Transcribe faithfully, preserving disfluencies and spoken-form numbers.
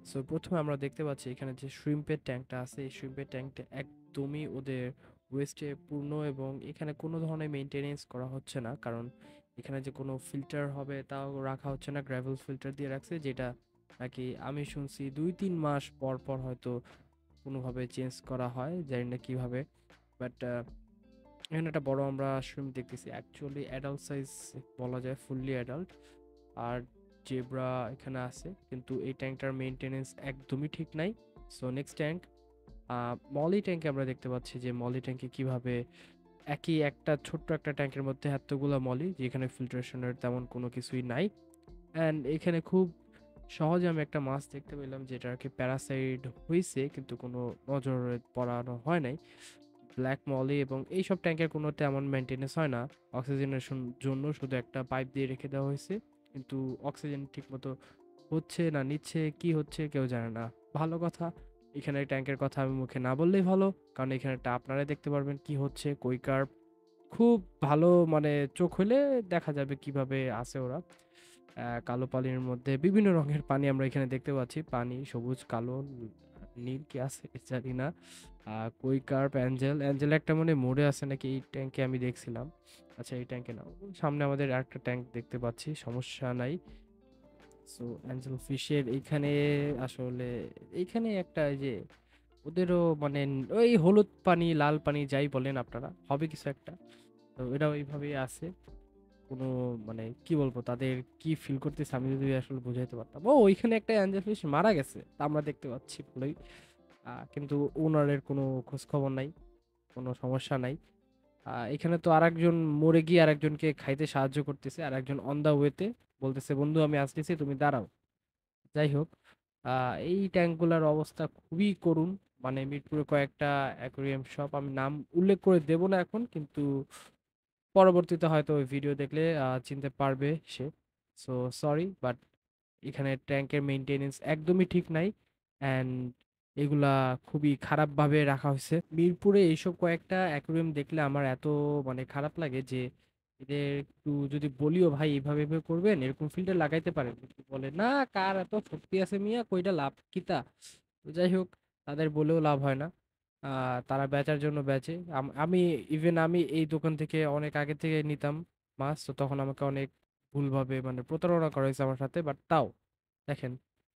So প্রথমে আমরা দেখতে পাচ্ছি এখানে যে শ্রিম্পের ট্যাঙ্কটা আছে, এই শ্রিম্পের ট্যাঙ্কটা একদমই ওদের ওয়েস্টে পূর্ণ এবং এখানে কোনো ধরনের মেনটেনেন্স করা হচ্ছে না, কারণ এখানে যে কোনো ফিল্টার হবে তাও রাখা হচ্ছে না, গ্র্যাভেল ফিল্টার দিয়ে রাখছে, যেটা নাকি আমি শুনছি দুই তিন মাস পর পর হয়তো কোনোভাবে চেঞ্জ করা হয়, জানি না কীভাবে। বাট এখানে একটা বড় আমরা শ্রিম্প দেখতেছি, অ্যাকচুয়ালি অ্যাডাল্ট সাইজ বলা যায়, ফুললি অ্যাডাল্ট। আর জেব্রা এখানে আছে, কিন্তু এই ট্যাঙ্কটার মেনটেনেন্স একদমই ঠিক নাই। সো নেক্সট ট্যাঙ্ক, মলি ট্যাঙ্কে আমরা দেখতে পাচ্ছি যে মলি ট্যাঙ্কে কিভাবে একই একটা ছোট্ট একটা ট্যাঙ্কের মধ্যে এতগুলো মলি, যেখানে ফিল্ট্রেশনের তেমন কোনো কিছুই নাই। অ্যান্ড এখানে খুব সহজে আমি একটা মাছ দেখতে পেলাম যেটাকে প্যারাসাইড হয়েছে, কিন্তু কোনো নজরে পড়ানো হয় নাই। ব্ল্যাক মলি এবং এইসব ট্যাঙ্কের কোনো তেমন মেনটেনেন্স হয় না, অক্সিজেনেশন জন্য শুধু একটা পাইপ দিয়ে রেখে দেওয়া হয়েছে, কিন্তু অক্সিজেন ঠিকমতো হচ্ছে না নিচ্ছে, কি হচ্ছে কেউ জানে না। ভালো কথা, এখানে ট্যাঙ্কের কথা আমি মুখে না বললেই ভালো, কারণ এখানেটা আপনারাই দেখতে পারবেন কি হচ্ছে। কই কার্প খুব ভালো, মানে চোখ হলে দেখা যাবে কিভাবে আছে ওরা। আহ, কালো পানির মধ্যে বিভিন্ন রঙের পানি আমরা এখানে দেখতে পাচ্ছি, পানি সবুজ, কালো, নীল কি আছে জানি না। আহ, কই কার্প, অ্যাঞ্জেল অ্যাঞ্জেল একটা মনে মরে আছে নাকি এই ট্যাঙ্কে আমি দেখছিলাম। আচ্ছা এই ট্যাঙ্কে না, সামনে আমাদের আরেকটা ট্যাঙ্ক দেখতে পাচ্ছি, সমস্যা নাই। সো অ্যাঞ্জেল ফিশের এইখানে আসলে এইখানে একটা এই যে ওদেরও মানে ওই হলুদ পানি লাল পানি যাই বলেন আপনারা, হবে কিছু একটা। তো এটা ওইভাবেই আছে। কোনো মানে কি বলবো তাদের কি ফিল করতেছে আমি যদি আসলে বুঝাইতে পারতাম। ও ওইখানে একটা অ্যাঞ্জেল ফিশ মারা গেছে তা আমরা দেখতে পাচ্ছি ভালোই। আহ, কিন্তু ওনারের কোনো খোঁজ খবর নাই, কোনো সমস্যা নাই। আহ, এখানে তো আরেকজন মরে গিয়ে আরেকজনকে খাইতে সাহায্য করতেছে, আর একজন অন দা ওয়েতে বলতেছে বন্ধু আমি আসতেছি তুমি দাঁড়াও। যাই হোক, আহ, এই ট্যাঙ্কগুলোর অবস্থা খুবই করুণ। মানে মিরপুরে কয়েকটা অ্যাকোরিয়াম শপ, আমি নাম উল্লেখ করে দেব না এখন, কিন্তু পরবর্তীতে হয়তো ওই ভিডিও দেখলে আহ, চিনতে পারবে সে। সো সরি, বাট এখানে ট্যাঙ্কের মেনটেনেন্স একদমই ঠিক নাই, অ্যান্ড এগুলা খুবই খারাপভাবে রাখা হয়েছে। মিরপুরে এইসব কয়েকটা অ্যাকুরিয়াম দেখলে আমার এত মানে খারাপ লাগে যে এদের একটু যদি বলিও ভাই এইভাবে এভাবে করবেন, এরকম ফিল্টার লাগাইতে পারেন, কিন্তু বলে না কার এত শক্তি আছে মিয়া, কইটা লাভ কিতা। তো যাই হোক, তাদের বলেও লাভ হয় না। আহ, তারা বেচার জন্য বেচে। আম- আমি ইভেন আমি এই দোকান থেকে অনেক আগে থেকে নিতাম মাছ, তো তখন আমাকে অনেক ভুলভাবে মানে প্রতারণা করা হয়েছে আমার সাথে, বাট তাও দেখেন